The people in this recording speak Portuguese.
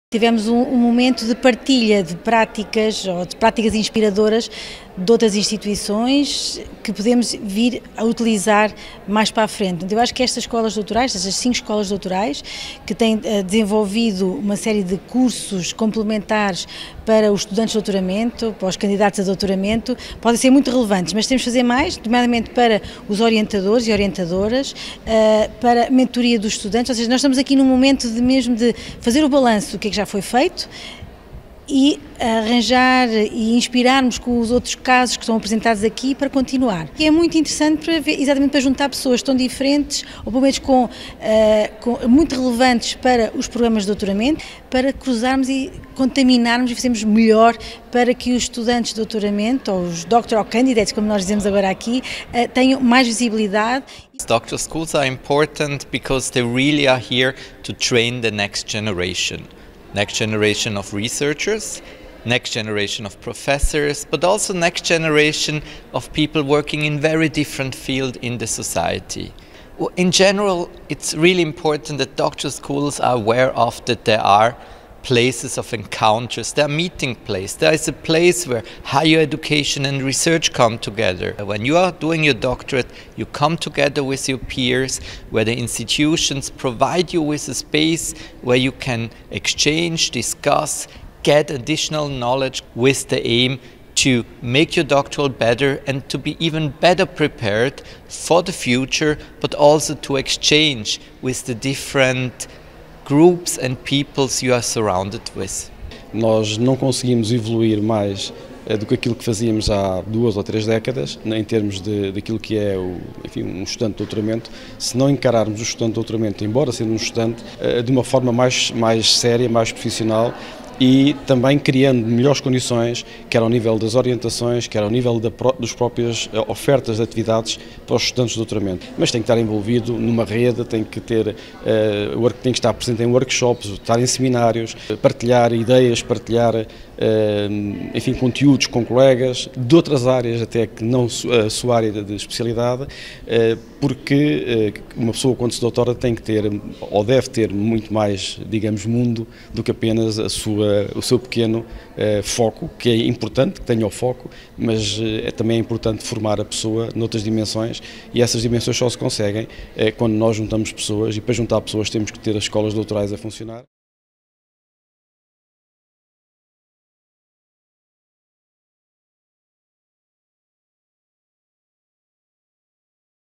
Tivemos um momento de partilha de práticas ou de práticas inspiradoras de outras instituições que podemos vir a utilizar mais para a frente. Eu acho que estas escolas doutorais, estas 5 escolas doutorais, que têm desenvolvido uma série de cursos complementares para os estudantes de doutoramento, para os candidatos a doutoramento, podem ser muito relevantes, mas temos de fazer mais, nomeadamente para os orientadores e orientadoras, para a mentoria dos estudantes, ou seja, nós estamos aqui num momento de fazer o balanço do que é que já foi feito e arranjar e inspirarmos com os outros casos que estão apresentados aqui para continuar. E é muito interessante para ver, exatamente para juntar pessoas tão diferentes, ou pelo menos muito relevantes para os programas de doutoramento, para cruzarmos e contaminarmos e fazermos melhor para que os estudantes de doutoramento, ou os doctoral candidates, como nós dizemos agora aqui, tenham mais visibilidade. Doctoral schools are important because they really are here to train the next generation of researchers, next generation of professors, but also next generation of people working in very different fields in the society. In general, it's really important that doctoral schools are aware of that there are places of encounters, there are meeting places. There is a place where higher education and research come together. When you are doing your doctorate, you come together with your peers, where the institutions provide you with a space where you can exchange, discuss, get additional knowledge with the aim to make your doctoral better and to be even better prepared for the future, but also to exchange with the different groups and peoples you are surrounded with. Nós não conseguimos evoluir mais do que aquilo que fazíamos há 2 ou 3 décadas, em termos daquilo que é um estudante de doutoramento, se não encararmos o estudante de doutoramento, embora sendo um estudante, de uma forma mais séria, mais profissional, e também criando melhores condições, quer ao nível das orientações, quer ao nível das próprias ofertas de atividades para os estudantes de doutoramento. Mas tem que estar envolvido numa rede, tem que estar presente em workshops, estar em seminários, partilhar ideias, partilhar conteúdos com colegas de outras áreas, até que não a sua área de especialidade, porque uma pessoa, quando se doutora, tem que ter, ou deve ter, muito mais, digamos, mundo do que apenas o seu pequeno foco, que é importante que tenha o foco, mas também é importante formar a pessoa noutras dimensões, e essas dimensões só se conseguem quando nós juntamos pessoas, e para juntar pessoas temos que ter as escolas doutorais a funcionar.